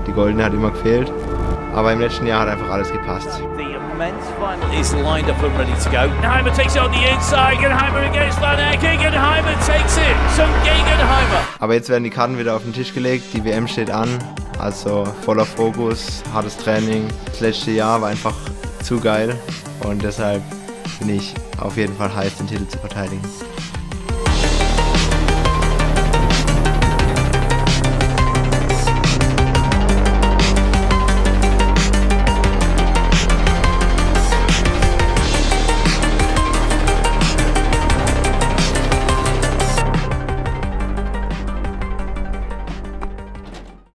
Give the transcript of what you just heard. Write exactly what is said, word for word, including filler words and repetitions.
Die goldene hat immer gefehlt. Aber im letzten Jahr hat einfach alles gepasst. The men's final is lined up and ready to go. Genheimer takes it on the inside. Genheimer against Van Ecke. Genheimer takes it. Zum Gegenheimer. Aber jetzt werden die Karten wieder auf den Tisch gelegt. Die W M steht an. Also voller Fokus, hartes Training. Das letzte Jahr war einfach zu geil. Und deshalb bin ich auf jeden Fall heiß, den Titel zu verteidigen.